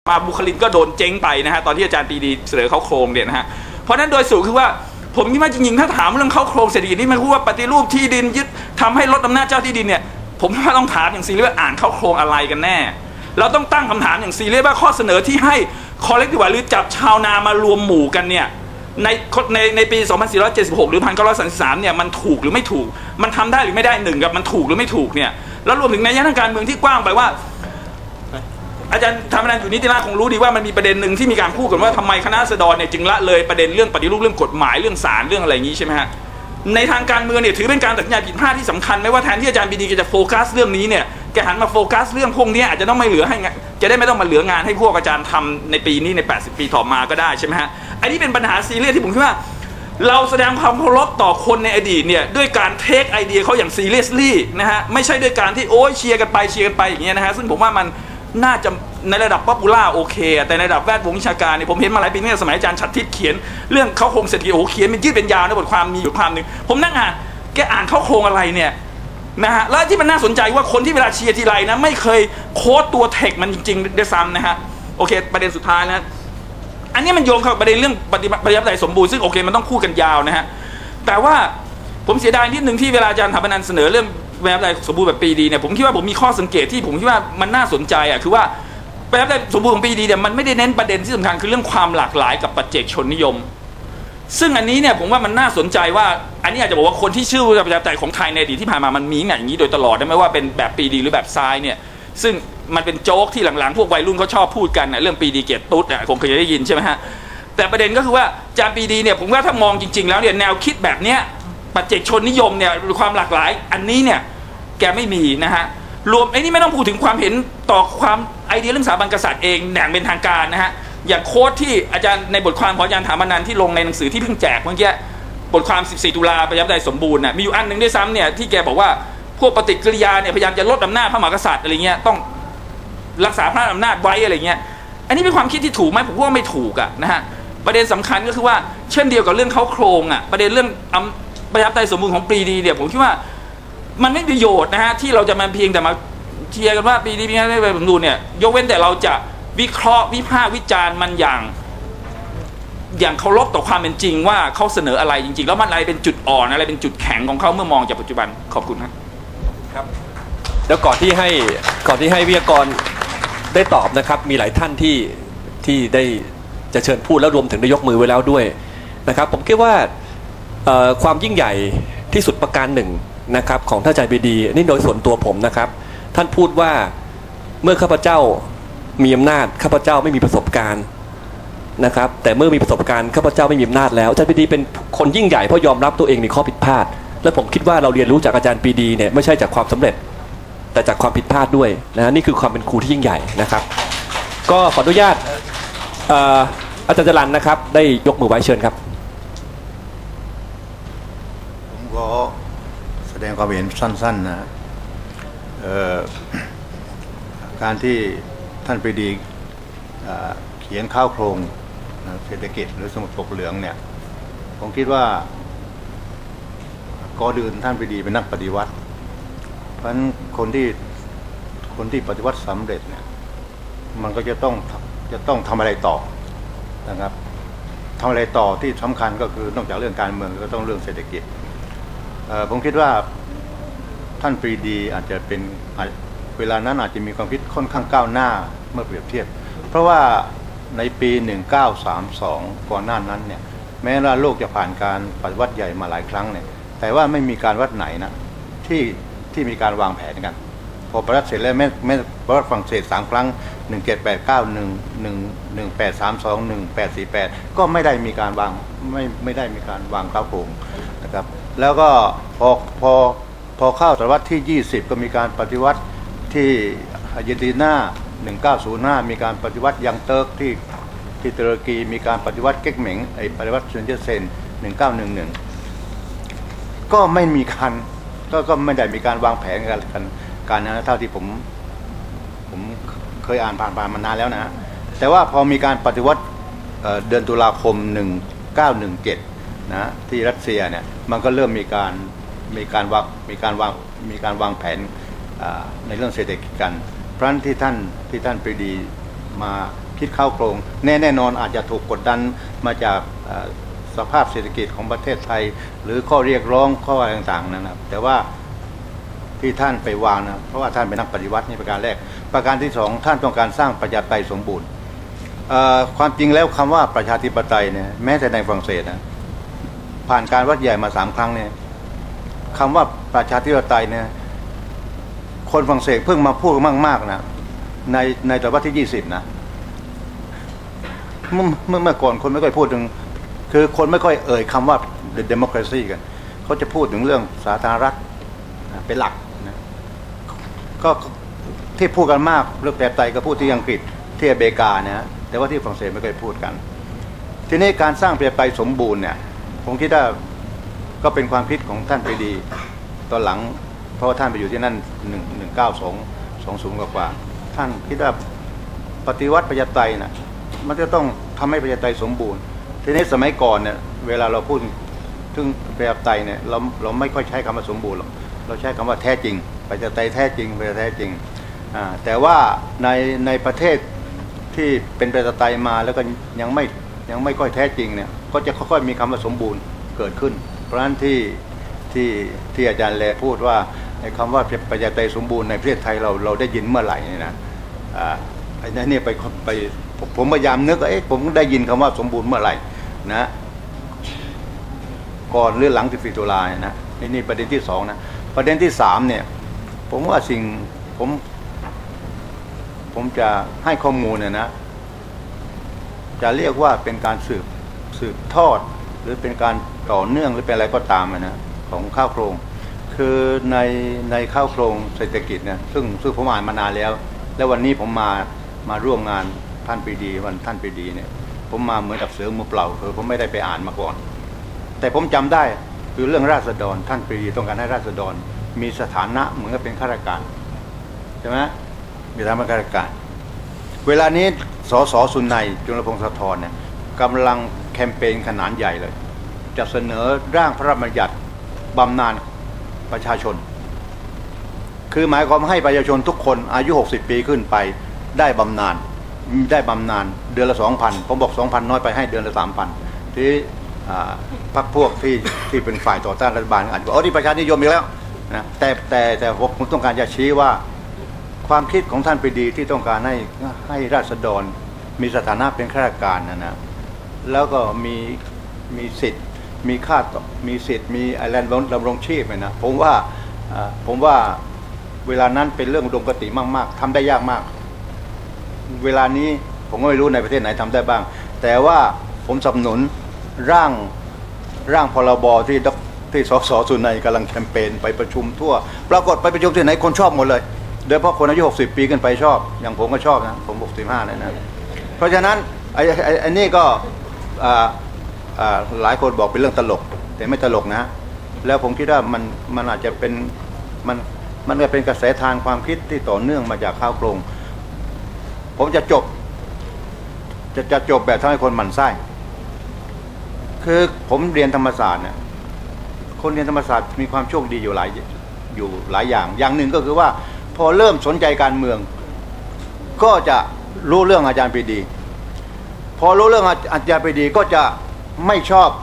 มาบุคลินก็โดนเจ๊งไปนะฮะตอนที่อาจารย์ปรีดีเสนอเข้าโครงเนี่ยนะฮะเพราะนั้นโดยสรุปคือว่าผมคิดว่าจริงๆถ้าถามเรื่องเข้าโครงเศรษฐกิจที่มันพูดว่าปฏิรูปที่ดินยึดทำให้ลดอำนาจเจ้าที่ดินเนี่ยผมว่าต้องถามอย่างซีเรียสว่าอ่านเข้าโครงอะไรกันแน่เราต้องตั้งคำถามอย่างซีเรียสว่าข้อเสนอที่ให้คอลเลกทีฟหรือจับชาวนามารวมหมู่กันเนี่ยในปี 2476 หรือ 1933 เนี่ยมันถูกหรือไม่ถูกมันทำได้หรือไม่ได้หนึ่งกับมันถูกหรือไม่ถูกเนี่ยแล้วรวมถึงในย่านทางการเมืองที่กว้างไปว่าอาจารย์ธรรมนันท์อยู่นิติราชคงรู้ดีว่ามันมีประเด็นหนึ่งที่มีการพูดกันว่าทำไมคณะราษฎรเนี่ยจึงละเลยประเด็นเรื่องปฏิรูปเรื่องกฎหมายเรื่องศาลเรื่องอะไรอย่างนี้ใช่ไหมฮะในทางการเมืองเนี่ยถือเป็นการตัดสินใจผิดพลาดที่สำคัญไม่ว่าแทนที่อาจารย์ปรีดีจะโฟกัสเรื่องนี้เนี่ยแกหันมาโฟกัสเรื่องพวกนี้อาจจะต้องไม่เหลือให้จะได้ไม่ต้องมาเหลืองานให้พวกอาจารย์ทำในปีนี้ใน80 ปีต่อมาก็ได้ใช่ไหมฮะอันนี้เป็นปัญหาซีเรียสที่ผมคิดว่าเราแสดงความเคารพต่อคนในอดีตเนี่ยด้วยการเทคไอเดียเขาอย่างซีเรียสลี่นะฮะไม่ใช่ด้วยการที่โอ้ยเชียร์กันไปอย่างเงี้ยนะฮะซึ่งผมว่ามันน่าจะในระดับป๊อปปูล่าโอเคแต่ในระดับแวดวงวิชาการเนี่ยผมเห็นมาหลายปีตั้งแต่สมัยอาจารย์ฉัตรทิพย์เขียนเรื่องเข้าโครงเศรษฐกิจโอ้เขียนเป็นยืดเป็นยาวในบทความมีอยู่ความหนึ่งผมนั่งอ่านแกอ่านเข้าโครงอะไรเนี่ยนะฮะแล้วที่มันน่าสนใจว่าคนที่เวลาเชียร์ทีไรนะไม่เคยโค้ดตัวเทคมันจริงๆด้วยซ้ำนะฮะโอเคประเด็นสุดท้ายนะอันนี้มันโยงเข้าประเด็นเรื่องปฏิบัติสมบูรณ์ซึ่งโอเคมันต้องพูดกันยาวนะฮะแต่ว่าผมเสียดายนิดนึงที่เวลาอาจารย์ธรรมนันท์เสนอเรื่องแบบใดสมบูรณ์แบบปีดีเนี่ยผมคิดว่าผมมีข้อสังเกตที่ผมคิดว่ามันน่าสนใจอ่ะคือว่าแบบใดสมบูรณ์ของปีดีเนี่ยมันไม่ได้เน้นประเด็นที่สำคัญคือเรื่องความหลากหลายกับปัจเจกชนนิยมซึ่งอันนี้เนี่ยผมว่ามันน่าสนใจว่าอันนี้อาจจะบอกว่าคนที่ชื่อประชาธิปไตยของไทยในอดีตที่ผ่านมามันมีอย่างนี้โดยตลอดไม่ว่าเป็นแบบปีดีหรือแบบซ้ายเนี่ยซึ่งมันเป็นโจ๊กที่หลังๆพวกวัยรุ่นเขาชอบพูดกันเรื่องปีดีเกียรติตุ๊ดคงเคยได้ยินใช่ไหมฮะแต่ประเด็นก็คือว่าอาจารย์ปรีดีเนี่ยผมว่าถ้ามองจริงๆแล้วเนี่ยแนวคิดแบบเนี้ยปัจเจกชนนิยมเนี่ยความหลากหลายอันนี้เนี่ยแกไม่มีนะฮะรวมไอ้นี่ไม่ต้องพูดถึงความเห็นต่อความไอเดียเรื่องสถาบันกษัตริย์เองอย่างเป็นทางการนะฮะอย่างโค้ดที่อาจารย์ในบทความของอาจารย์ธรรมนันท์ที่ลงในหนังสือที่เพิ่งแจกเมื่อกี้บทความ 14 ตุลาประชาธิปไตยสมบูรณ์น่ะมีอยู่อันหนึ่งด้วยซ้ำเนี่ยที่แกบอกว่าพวกปฏิกิริยาเนี่ยพยายามจะลดอำนาจพระมหากษัตริย์อะไรเงี้ยต้องรักษาพระอำนาจไว้อะไรเงี้ยอันนี้เป็นความคิดที่ถูกไหมผมว่าไม่ถูกอะนะฮะประเด็นสำคัญก็คือว่าเช่นเดียวกับเรื่องเข้าโครงอะประเด็นเรื่องประชาธิปไตยสมบูรณ์ของปรีดีเนี่ยผมคิดว่ามันไม่ประโยชน์นะฮะที่เราจะมาเพียงแต่มาเชียร์กันว่าปรีดีไม่ได้สมบูรณ์เนี่ยยกเว้นแต่เราจะวิเคราะห์วิพากษ์วิจารณ์มันอย่างเคารพต่อความเป็นจริงว่าเขาเสนออะไรจริงๆแล้วมันอะไรเป็นจุดอ่อนอะไรเป็นจุดแข็งของเขาเมื่อมองจากปัจจุบันขอบคุณครับแล้วก่อนที่ให้วิทยากรได้ตอบนะครับมีหลายท่านที่ได้จะเชิญพูดแล้วรวมถึงได้ยกมือไว้แล้วด้วยนะครับผมคิดว่าความยิ่งใหญ่ที่สุดประการหนึ่งนะครับของท่านอาจารย์ปรีดีนี่โดยส่วนตัวผมนะครับท่านพูดว่าเมื่อข้าพเจ้ามีอำนาจข้าพเจ้าไม่มีประสบการณ์นะครับแต่เมื่อมีประสบการณ์ข้าพเจ้าไม่มีอำนาจแล้วอาจารย์ปรีดีเป็นคนยิ่งใหญ่เพราะยอมรับตัวเองในข้อผิดพลาดและผมคิดว่าเราเรียนรู้จากอาจารย์ปรีดีเนี่ยไม่ใช่จากความสำเร็จแต่จากความผิดพลาดด้วยนะนี่คือความเป็นครูที่ยิ่งใหญ่นะครับก็ขออนุญาตอาจารย์จรัญนะครับได้ยกมือไว้เชิญครับผมขอแสดงความเห็นสั้นๆนะการที่ท่านปรีดีเขียนข้าวโครงเศรษฐกิจหรือสมุดปกเหลืองเนี่ยผมคิดว่าก่อนอื่นท่านปรีดีเป็นนักปฏิวัติเพราะฉะนั้นคนที่ปฏิวัติสำเร็จเนี่ยมันก็จะต้องทำอะไรต่อนะครับทำอะไรต่อที่สำคัญก็คือนอกจากเรื่องการเมืองก็ต้องเรื่องเศรษฐกิจผมคิดว่าท่านปรีดีอาจจะเป็นเวลานั้นอาจจะมีความคิดค่อนข้างก้าวหน้าเมื่อเปรียบเทียบเพราะว่าในปี 1932 ก่อนหน้านั้นเนี่ยแม้ว่าโลกจะผ่านการปฏิวัติใหญ่มาหลายครั้งเนี่ยแต่ว่าไม่มีการวัดไหนนะที่มีการวางแผนกันพอปฏิวัติเสร็จแล้วแม้ปฏิวัติฝรั่งเศส3 ครั้ง 1789 1832 1848ก็ไม่ได้มีการวางข้าวโครงนะครับแล้วก็พอเข้าศตวรรษที่ 20ก็มีการปฏิวัติที่อาร์เจนตินา1905มีการปฏิวัติยังเติร์กที่ตุรกีมีการปฏิวัติเก๊กเหม็งปฏิวัติเซนเจอร์เซน1911ก็ไม่มีการก็ไม่ได้มีการวางแผนการนะเท่าที่ผมเคยอ่านผ่านมานานแล้วนะแต่ว่าพอมีการปฏิวัติเดือนตุลาคม1917นะที่รัสเซียเนี่ยมันก็เริ่มมีการวางแผนในเรื่องเศรษฐกิจกันเพราะฉะนั้นที่ท่านปรีดีมาเคิดเข้าโครงแน่นอนอาจจะถูกกดดันมาจากสภาพเศรษฐกิจของประเทศไทยหรือข้อเรียกร้องข้ออะไรต่างๆนะครับแต่ว่าที่ท่านไปวางนะเพราะว่าท่านเป็นนักปฏิวัตินี่ประการแรกประการที่สองท่านต้องการสร้างประชาธิปไตยสมบูรณ์ความจริงแล้วคำว่าประชาธิปไตยเนี่ยแม้แต่ในฝรั่งเศสนะผ่านการวัดใหญ่มา3 ครั้งเนี่ยคำว่าประชาธิปไตยเนี่ยคนฝรั่งเศสเพิ่งมาพูดมากๆนะในศตวรรษที่20นะเมื่อก่อนคนไม่ค่อยพูดถึงคือคนไม่ค่อยเอ่ยคำว่า democracy กันเขาจะพูดถึงเรื่องสาธารณรัฐเป็นหลักนะก็ที่พูดกันมากเรื่องประชาธิปไตยก็พูดที่อังกฤษที่อเมริกานะแต่ว่าที่ฝรั่งเศสไม่เคยพูดกันทีนี้การสร้างประชาธิปไตยสมบูรณ์เนี่ยผมคิดว่าก็เป็นความคิดของท่านปรีดีตอนหลังเพราะว่าท่านไปอยู่ที่นั่น1920 กว่าท่านคิดว่าปฏิวัติประชาธิปไตยนะมันจะต้องทำให้ประชาธิปไตยสมบูรณ์ทีนี้สมัยก่อนเนี่ยเวลาเราพูดถึงประชาธิปไตยเนี่ยเราไม่ค่อยใช้คำว่าสมบูรณ์หรอกเราใช้คำว่าแท้จริงประชาธิปไตยแท้จริงประชาธิปไตยแท้จริงแต่ว่าในประเทศที่เป็นประชาธิปไตยมาแล้วก็ยังไม่ค่อยแท้จริงเนี่ยก็จะค่อยๆมีคำว่าสมบูรณ์เกิดขึ้นเพราะฉะนั้นที่อาจารย์แลพูดว่าไอ้คำว่าประชาธิปไตยสมบูรณ์ในประเทศไทยเราได้ยินเมื่อไหร่เนี่ยนะไอ้นี่ไปผมพยายามนึกผมได้ยินคำว่าสมบูรณ์เมื่อไหร่นะก่อนหรือหลัง14 ตุลานะนี่ประเด็นที่2นะประเด็นที่3เนี่ยผมว่าผมจะให้ข้อมูลเนี่ยนะจะเรียกว่าเป็นการสืบทอดหรือเป็นการต่อเนื่องหรือเป็นอะไรก็ตามนะของข้าวโครงคือในข้าวโครงเศรษฐกิจเนี่ยซึ่งผมอ่านมานานแล้ววันนี้ผมมาร่วมงานท่านปรีดีวันท่านปรีดีเนี่ยผมมาเหมือนกับเสือมือเปล่าคือผมไม่ได้ไปอ่านมาก่อนแต่ผมจำได้คือเรื่องราษฎรท่านปรีดีต้องการให้ราษฎรมีสถานะเหมือนกับเป็นข้าราชการใช่ไหมมีฐานะข้าราชการเวลานี้สสสุนัยจุลพงษ์สะทรเนี่ยกำลังแคมเปญขนาดใหญ่เลยจะเสนอร่างพระราชบัญญัติบำนาญประชาชนคือหมายความให้ประชาชนทุกคนอายุ60 ปีขึ้นไปได้บำนาญเดือนละ 2,000 ผมบอก 2,000 น้อยไปให้เดือนละ 3,000 ที่พรรคพวกที่เป็นฝ่ายต่อต้านรัฐบาลอาจจะบอกนี่ประชานิยมอีกแล้วนะแต่ผมต้องการจะชี้ว่าความคิดของท่านปรีดีที่ต้องการให้ราษฎรมีสถานะเป็นข้าราชการนะแล้วก็มีสิทธิ์มีค่ามีสิทธิ์มีอะไรดำรงชีพนะผมว่าเวลานั้นเป็นเรื่องอุดมคติมากๆทำได้ยากมากเวลานี้ผมก็ไม่รู้ในประเทศไหนทำได้บ้างแต่ว่าผมสนับสนุนร่างพรบที่สสสุนัยกำลังแคมเปญไปประชุมทั่วปรากฏไปประชุมที่ไหนคนชอบหมดเลยโดยเฉพาะคนอายุ60 ปีขึ้นไปชอบอย่างผมก็ชอบนะผม65เลยนะเพราะฉะนั้นไอ้นี่ก็หลายคนบอกเป็นเรื่องตลกแต่ไม่ตลกนะแล้วผมคิดว่ามันอาจจะเป็นมันจะเป็นกระแสทางความคิดที่ต่อเนื่องมาจากข้าวโครงผมจะจบแบบทำให้คนหมั่นไส้คือผมเรียนธรรมศาสตร์เนี่ยคนเรียนธรรมศาสตร์มีความโชคดีอยู่หลายอย่างหนึ่งก็คือว่าพอเริ่มสนใจการเมืองก็จะรู้เรื่องอาจารย์ปรีดีพอรู้เรื่องอาจารย์ปรีดีก็จะไม่ชอบ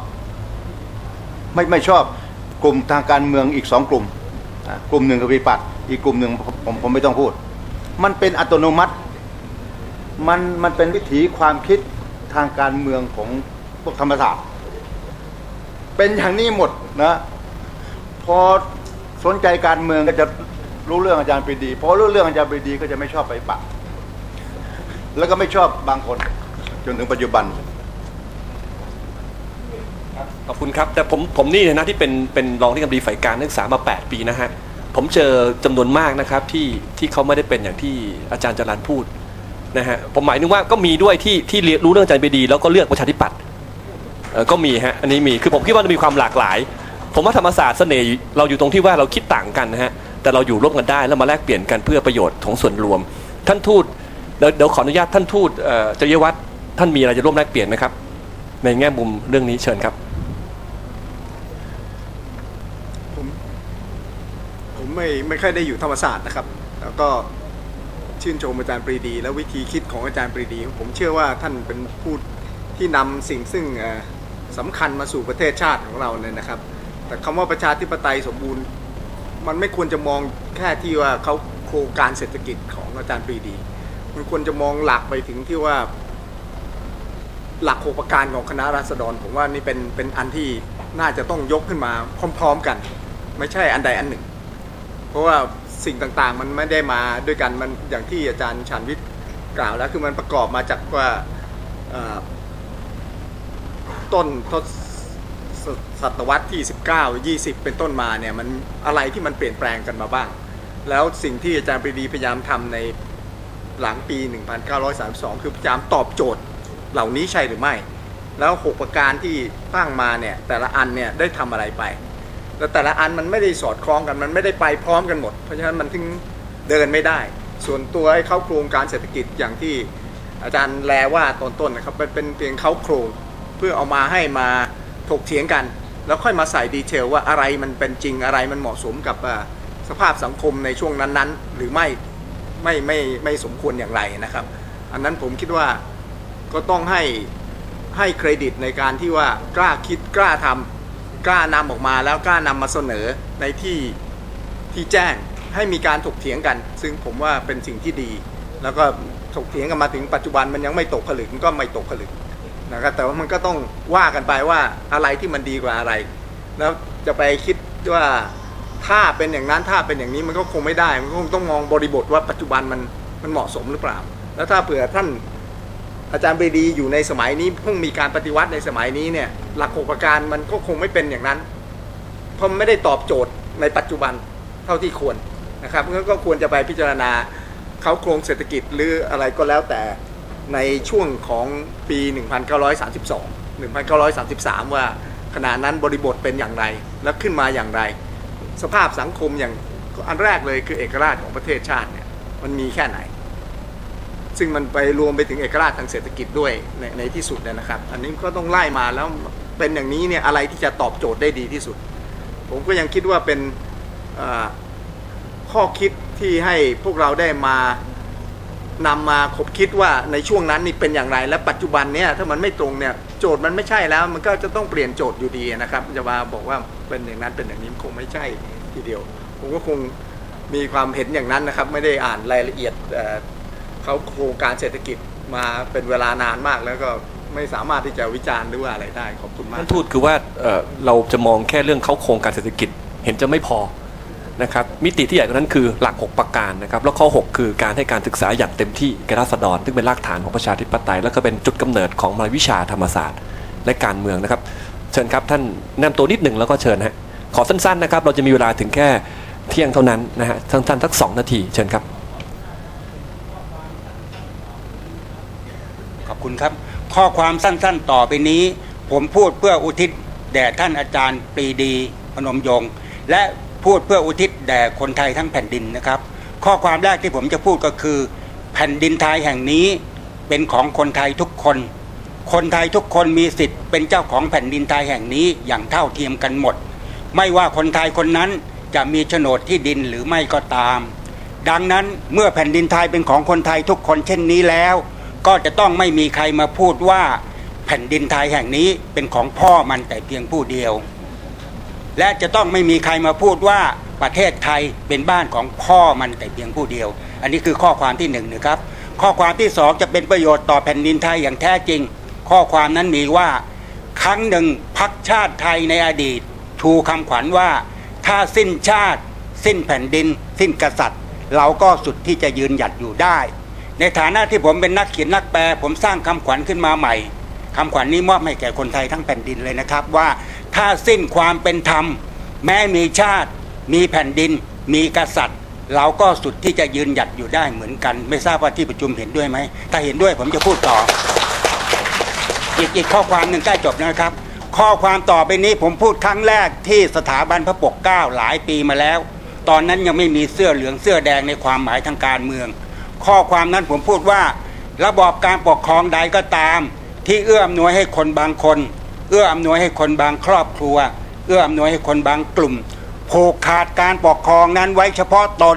กลุ่มทางการเมืองอีก2 กลุ่มกลุ่มหนึ่งคือวิปัสสอีกกลุ่มหนึ่งผมไม่ต้องพูดมันเป็นอัตโนมัติมันเป็นวิถีความคิดทางการเมืองของพวกธรรมศาสตร์เป็นอย่างนี้หมดนะพอสนใจการเมืองก็จะรู้เรื่องอาจารย์ปรีดีพอรู้เรื่องอาจารย์ปรีดีก็จะไม่ชอบไปปะแล้วก็ไม่ชอบบางคนจนถึงปัจจุบันขอบคุณครับแต่ผมนี่นะที่เป็นรองที่การบดีฝ่ายการนักศึกษามา8 ปีนะฮะผมเจอจำนวนมากนะครับที่เขาไม่ได้เป็นอย่างที่อาจารย์จรัญพูดนะฮะผมหมายถึงว่าก็มีด้วยที่รู้เรื่องอาจารย์ปรีดีแล้วก็เลือกประชาธิปัตย์ก็มีฮะอันนี้มีคือผมคิดว่ามีความหลากหลายผมว่าธรรมศาสตร์เสน่ห์เราอยู่ตรงที่ว่าเราคิดต่างกันนะฮะแต่เราอยู่ร่วมกันได้แล้วมาแลกเปลี่ยนกันเพื่อประโยชน์ของส่วนรวมท่านทูตเดี๋ยวขออนุญาตท่านทูตจริยวัฒน์ท่านมีอะไรจะร่วมแลกเปลี่ยนไหมครับในแง่มุมเรื่องนี้เชิญครับผมไม่ค่อยได้อยู่ธรรมศาสตร์นะครับแล้วก็ที่ชื่นชมอาจารย์ปรีดีและวิธีคิดของอาจารย์ปรีดีผมเชื่อว่าท่านเป็นผู้ที่นำสิ่งซึ่งสำคัญมาสู่ประเทศชาติของเราเนี่ยนะครับแต่คำว่าประชาธิปไตยสมบูรณ์มันไม่ควรจะมองแค่ที่ว่าเขาโครงการเศรษฐกิจของอาจารย์ปรีดีมันควรจะมองหลักไปถึงที่ว่าหลัก6ประการของคณะราษฎรผมว่านี่เป็นอันที่น่าจะต้องยกขึ้นมาพร้อมๆกันไม่ใช่อันใดอันหนึ่งเพราะว่าสิ่งต่างๆมันไม่ได้มาด้วยกันมันอย่างที่อาจารย์ชาญวิทย์กล่าวแล้วคือมันประกอบมาจากว่าต้นศตวรรษที่19 20เป็นต้นมาเนี่ยมันอะไรที่มันเปลี่ยนแปลงกันมาบ้างแล้วสิ่งที่อาจารย์ปรีดีพยายามทำในหลังปี 1932 คือพยายามตอบโจทย์เหล่านี้ใช่หรือไม่แล้ว6ประการที่ตั้งมาเนี่ยแต่ละอันเนี่ยได้ทำอะไรไปแล้วแต่ละอันมันไม่ได้สอดคล้องกันมันไม่ได้ไปพร้อมกันหมดเพราะฉะนั้นมันถึงเดินไม่ได้ส่วนตัวให้เข้าโครงการเศรษฐกิจอย่างที่อาจารย์แลว่าตอนต้นนะครับเป็นเพียงเข้าโครงเพื่อเอามาให้มาถกเถียงกันแล้วค่อยมาใส่ดีเทลว่าอะไรมันเป็นจริงอะไรมันเหมาะสมกับสภาพสังคมในช่วงนั้นๆหรือไม่สมควรอย่างไรนะครับอันนั้นผมคิดว่าก็ต้องให้เครดิตในการที่ว่ากล้าคิดกล้าทำกล้านำออกมาแล้วกล้านำมาเสนอในที่แจ้งให้มีการถกเถียงกันซึ่งผมว่าเป็นสิ่งที่ดีแล้วก็ถกเถียงกันมาถึงปัจจุบันมันยังไม่ตกผลึกมันก็ไม่ตกผลึกนะครับแต่ว่ามันก็ต้องว่ากันไปว่าอะไรที่มันดีกว่าอะไรแล้วจะไปคิดว่าถ้าเป็นอย่างนั้นถ้าเป็นอย่างนี้มันก็คงไม่ได้มันก็คงต้องมองบริบทว่าปัจจุบันมันเหมาะสมหรือเปล่าแล้วถ้าเผื่อท่านอาจารย์ปรีดีอยู่ในสมัยนี้เพิ่งมีการปฏิวัติในสมัยนี้เนี่ยหลัก6ประการมันก็คงไม่เป็นอย่างนั้นเพราะไม่ได้ตอบโจทย์ในปัจจุบันเท่าที่ควรนะครับงั้นก็ควรจะไปพิจารณาเขาโครงเศรษฐกิจหรืออะไรก็แล้วแต่ในช่วงของปี 1932 1933 ว่าขณะนั้นบริบทเป็นอย่างไรแล้วขึ้นมาอย่างไรสภาพสังคมอย่างอันแรกเลยคือเอกราชของประเทศชาติเนี่ยมันมีแค่ไหนซึ่งมันไปรวมไปถึงเอกราชทางเศรษฐกิจด้วยในที่สุดนะครับอันนี้ก็ต้องไล่มาแล้วเป็นอย่างนี้เนี่ยอะไรที่จะตอบโจทย์ได้ดีที่สุดผมก็ยังคิดว่าเป็นข้อคิดที่ให้พวกเราได้นำมาคบคิดว่าในช่วงนั้นนี่เป็นอย่างไรและปัจจุบันเนี่ยถ้ามันไม่ตรงเนี่ยโจทย์มันไม่ใช่แล้วมันก็จะต้องเปลี่ยนโจทย์อยู่ดีนะครับจะมาบอกว่าเป็นอย่างนั้นเป็นอย่างนี้คงไม่ใช่ทีเดียวผมก็คงมีความเห็นอย่างนั้นนะครับไม่ได้อ่านรายละเอียดเขาโครงการเศรษฐกิจมาเป็นเวลานานมากแล้วก็ไม่สามารถที่จะวิจารณ์หรือว่าอะไรได้ขอบคุณมากท่านทูตคือว่าเราจะมองแค่เรื่องเขาโครงการเศรษฐกิจเห็นจะไม่พอนะครับมิติที่ใหญ่กว่านั้นคือหลัก6ประการนะครับแล้วข้อ6คือการให้การศึกษาอย่างเต็มที่แก่ราษฎรซึ่งเป็นรากฐานของประชาธิปไตยแล้วก็เป็นจุดกำเนิดของมหาวิชาธรรมศาสตร์และการเมืองนะครับเชิญครับท่านแนะนำตัวนิดหนึ่งแล้วก็เชิญฮะขอสั้นๆนะครับเราจะมีเวลาถึงแค่เที่ยงเท่านั้นนะฮะสั้นๆสัก2 นาทีเชิญครับขอบคุณครับข้อความสั้นๆต่อไปนี้ผมพูดเพื่ออุทิศแด่ท่านอาจารย์ปรีดีพนมยงค์และพูดเพื่ออุทิศแด่คนไทยทั้งแผ่นดินนะครับข้อความแรกที่ผมจะพูดก็คือแผ่นดินไทยแห่งนี้เป็นของคนไทยทุกคนคนไทยทุกคนมีสิทธิ์เป็นเจ้าของแผ่นดินไทยแห่งนี้อย่างเท่าเทียมกันหมดไม่ว่าคนไทยคนนั้นจะมีโฉนดที่ดินหรือไม่ก็ตามดังนั้นเมื่อแผ่นดินไทยเป็นของคนไทยทุกคนเช่นนี้แล้วก็จะต้องไม่มีใครมาพูดว่าแผ่นดินไทยแห่งนี้เป็นของพ่อมันแต่เพียงผู้เดียวและจะต้องไม่มีใครมาพูดว่าประเทศไทยเป็นบ้านของพ่อมันแต่เพียงผู้เดียวอันนี้คือข้อความที่1นะครับข้อความที่2จะเป็นประโยชน์ต่อแผ่นดินไทยอย่างแท้จริงข้อความนั้นมีว่าครั้งหนึ่งพรรคชาติไทยในอดีตชูคำขวัญว่าถ้าสิ้นชาติสิ้นแผ่นดินสิ้นกษัตริย์เราก็สุดที่จะยืนหยัดอยู่ได้ในฐานะที่ผมเป็นนักเขียนนักแปลผมสร้างคำขวัญขึ้นมาใหม่คำขวัญนี้มอบให้แก่คนไทยทั้งแผ่นดินเลยนะครับว่าถ้าสิ้นความเป็นธรรมแม้มีชาติมีแผ่นดินมีกษัตริย์เราก็สุดที่จะยืนหยัดอยู่ได้เหมือนกันไม่ทราบว่าที่ประชุมเห็นด้วยไหมถ้าเห็นด้วยผมจะพูดต่ออีกข้อความหนึ่งใกล้จบนะครับข้อความต่อไปนี้ผมพูดครั้งแรกที่สถาบันพระปกเกล้าหลายปีมาแล้วตอนนั้นยังไม่มีเสื้อเหลืองเสื้อแดงในความหมายทางการเมืองข้อความนั้นผมพูดว่าระบอบการปกครองใดก็ตามที่เอื้ออำนวยให้คนบางคนเอื้ออำนวยให้คนบางครอบครัวเอื้ออำนวยให้คนบางกลุ่มผูกขาดการปกครองนั้นไว้เฉพาะตน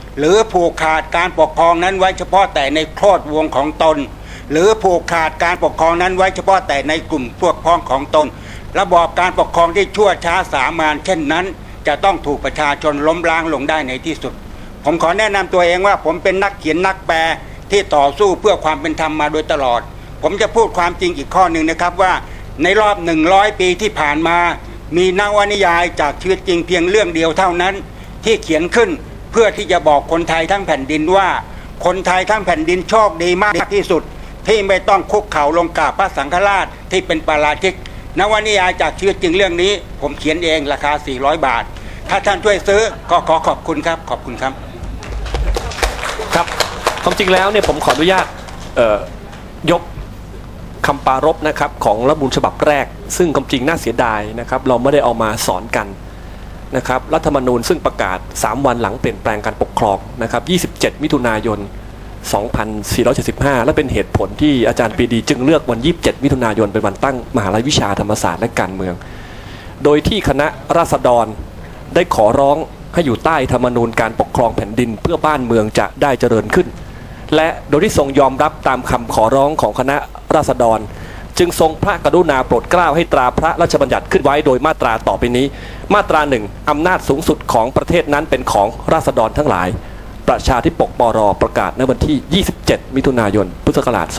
หรือผูกขาดการปกครองนั้นไว้เฉพาะแต่ในโคตรวงของตนหรือผูกขาดการปกครองนั้นไว้เฉพาะแต่ในกลุ่มพวกพ้องของตนระบอบการปกครองที่ชั่วช้าสามานเช่นนั้นจะต้องถูกประชาชนล้มล้างลงได้ในที่สุดผมขอแนะนำตัวเองว่าผมเป็นนักเขียนนักแปลที่ต่อสู้เพื่อความเป็นธรรมมาโดยตลอดผมจะพูดความจริงอีกข้อหนึ่งนะครับว่าในรอบ100 ปีที่ผ่านมามีนวนิยายจากชีวิตจริงเพียงเรื่องเดียวเท่านั้นที่เขียนขึ้นเพื่อที่จะบอกคนไทยทั้งแผ่นดินว่าคนไทยทั้งแผ่นดินโชคดีมากที่สุดที่ไม่ต้องคุกเข่าลงกราบพระสังฆราชที่เป็นปาราชิกนวนิยายจากชีวิตจริงเรื่องนี้ผมเขียนเองราคา400 บาทถ้าท่านช่วยซื้อก็ขอขอบคุณครับขอบคุณครับครับความจริงแล้วเนี่ยผมขออนุญาตยกคำปรารภนะครับของรัฐธรรมนูญฉบับแรกซึ่งความจริงน่าเสียดายนะครับเราไม่ได้เอามาสอนกันนะครับรัฐธรรมนูญซึ่งประกาศ3 วันหลังเปลี่ยนแปลงการปกครองนะครับ27 มิถุนายน 2475และเป็นเหตุผลที่อาจารย์ปรีดีจึงเลือกวัน27 มิถุนายนเป็นวันตั้งมหาวิทยาลัยวิชาธรรมศาสตร์และการเมืองโดยที่คณะราษฎรได้ขอร้องให้อยู่ใต้ธรรมนูญการปกครองแผ่นดินเพื่อบ้านเมืองจะได้เจริญขึ้นและโดยที่ทรงยอมรับตามคำขอร้องของคณะราษฎรจึงทรงพระกรุณาโปรดเกล้าให้ตราพระราชบัญญัติขึ้นไว้โดยมาตราต่อไปนี้มาตรา1อำนาจสูงสุดของประเทศนั้นเป็นของราษฎรทั้งหลายประชาธิปกปรประกาศในวันที่27 มิถุนายน พุทธศักราช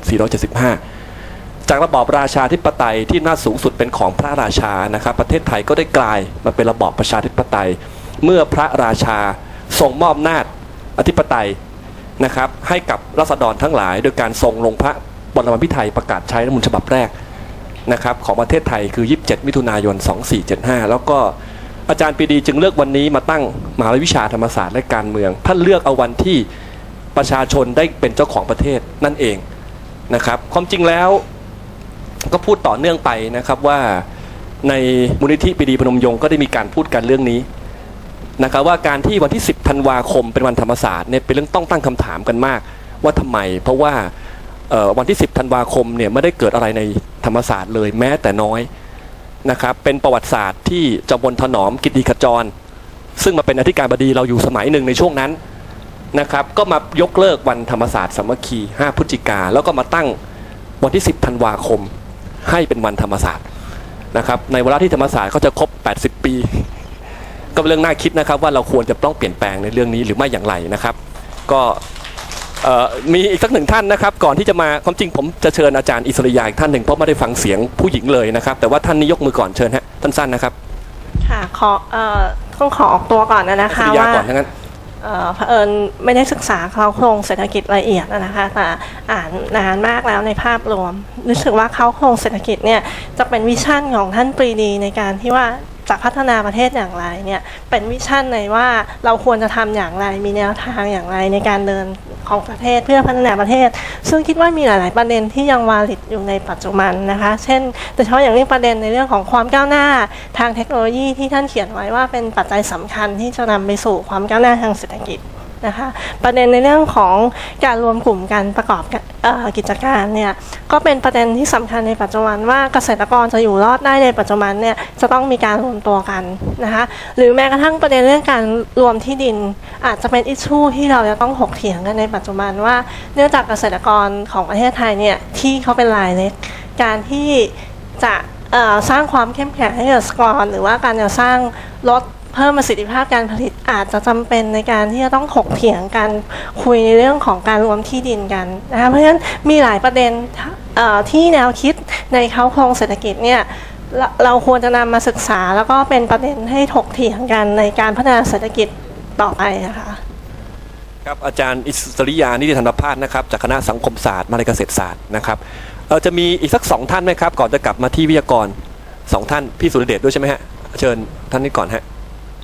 2475จากระบอบราชาธิปไตยที่อำนาจสูงสุดเป็นของพระราชานะครับประเทศไทยก็ได้กลายมาเป็นระบอบประชาธิปไตยเมื่อพระราชาทรงมอบอำนาจอธิปไตยนะครับให้กับราษฎรทั้งหลายโดยการทรงลงพระบรมพิไทยประกาศใช้รัฐธรรมนูญฉบับแรกนะครับของประเทศไทยคือ27 มิถุนายน 2475แล้วก็อาจารย์ปรีดีจึงเลือกวันนี้มาตั้งมหาวิทยาลัยวิชาธรรมศาสตร์และการเมืองท่านเลือกเอาวันที่ประชาชนได้เป็นเจ้าของประเทศนั่นเองนะครับความจริงแล้วก็พูดต่อเนื่องไปนะครับว่าในมูลนิธิปรีดีพนมยงค์ก็ได้มีการพูดกันเรื่องนี้นะครับว่าการที่วันที่10 ธันวาคมเป็นวันธรรมศาสตร์เนี่ยเป็นเรื่องต้องตั้งคำถามกันมากว่าทำไมเพราะว่าวันที่10 ธันวาคมเนี่ยไม่ได้เกิดอะไรในธรรมศาสตร์เลยแม้แต่น้อยนะครับเป็นประวัติศาสตร์ที่จอมพลถนอมกิติขจรซึ่งมาเป็นอธิการบดีเราอยู่สมัยหนึ่งในช่วงนั้นนะครับก็มายกเลิกวันธรรมศาสตร์สามัคคี5 พฤศจิกาแล้วก็มาตั้งวันที่10 ธันวาคมให้เป็นวันธรรมศาสตร์นะครับในเวลาที่ธรรมศาสตร์เขาจะครบ80 ปีก็เป็นเรื่องน่าคิดนะครับว่าเราควรจะต้องเปลี่ยนแปลงในเรื่องนี้หรือไม่อย่างไรนะครับก็มีอีกสักหนึ่งท่านนะครับก่อนที่จะมาความจริงผมจะเชิญอาจารย์อิสริยาอีกท่านหนึ่งเพราะไม่ได้ฟังเสียงผู้หญิงเลยนะครับแต่ว่าท่านนี้ยกมือก่อนเชิญฮะท่านสั้นนะครับค่ะต้องขอออกตัวก่อนนะคะว่าเผอิญไม่ได้ศึกษาโครงเศรษฐกิจละเอียดนะคะแต่อ่านนานมากแล้วในภาพรวมรู้สึกว่าโครงเศรษฐกิจเนี่ยจะเป็นวิชั่นของท่านปรีดีในการที่ว่าจะพัฒนาประเทศอย่างไรเนี่ยเป็นวิชั่นในว่าเราควรจะทำอย่างไรมีแนวทางอย่างไรในการเดินของประเทศเพื่อพัฒนาประเทศซึ่งคิดว่ามีหลายๆประเด็นที่ยังวาลิดอยู่ในปัจจุบันนะคะเช่นโดยเฉพาะอย่างยิ่งประเด็นในเรื่องของความก้าวหน้าทางเทคโนโลยีที่ท่านเขียนไว้ว่าเป็นปัจจัยสำคัญที่จะนำไปสู่ความก้าวหน้าทางเศรษฐกิจนะคะประเด็นในเรื่องของการรวมกลุ่มการประกอบกิจการเนี่ยก็เป็นประเด็นที่สำคัญในปัจจุบันว่าเกษตรกรจะอยู่รอดได้ในปัจจุบันเนี่ยจะต้องมีการรวมตัวกันนะคะหรือแม้กระทั่งประเด็นเรื่องการรวมที่ดินอาจจะเป็นอิชชูที่เราจะต้องถกเถียงกันในปัจจุบันว่าเนื่องจากเกษตรกรของประเทศไทยเนี่ยที่เขาเป็นรายเล็กการที่จะสร้างความเข้มแข็งให้เกษตรกรหรือว่าการจะสร้างลดเพิ่มประสิทธิภาพการผลิตอาจจะจำเป็นในการที่จะต้องถกเถียงกันคุยในเรื่องของการรวมที่ดินกันนะคะเพราะฉะนั้นมีหลายประเด็นที่แนวคิดในโครงเศรษฐกิจเนี่ยเราควรจะนำมาศึกษาแล้วก็เป็นประเด็นให้ถกเถียงกันในการพัฒนาเศรษฐกิจต่อไปนะคะครับอาจารย์อิสริยานิติธนภาสนะครับจากคณะสังคมศาสตร์มหาวิทยาลัยเกษตรศาสตร์นะครับจะมีอีกสัก2 ท่านไหมครับก่อนจะกลับมาที่วิทยากร2 ท่านพี่สุรเดชด้วยใช่ไหมฮะเชิญท่านนี้ก่อนฮะ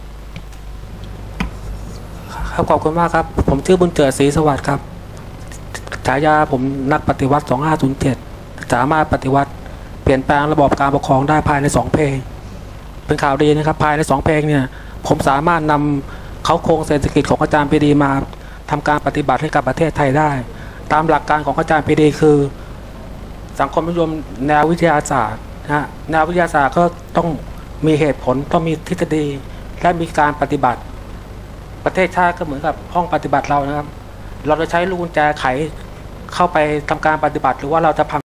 ขอบคุณมากครับผมชื่อบุญเจิดศรีสวัสดิ์ครับฉายาผมนักปฏิวัติ2507สามารถปฏิวัติเปลี่ยนแปลงระบบการปกครองได้ภายใน2 เพลงเป็นข่าวดีนะครับภายใน2 เพลงเนี่ยผมสามารถนำโครงเศรษฐกิจของอาจารย์ปรีดีมาทำการปฏิบัติให้กับประเทศไทยได้ตามหลักการของอาจารย์ปรีดีคือสังคมนิยมแนววิทยาศาสตร์นะแนววิทยาศาสตร์ก็ต้องมีเหตุผลต้องมีทฤษฎีและมีการปฏิบัติประเทศชาติก็เหมือนกับห้องปฏิบัติเรานะครับ เราจะใช้ลูกกุญแจไขเข้าไปทำการปฏิบัติหรือว่าเราจะพัง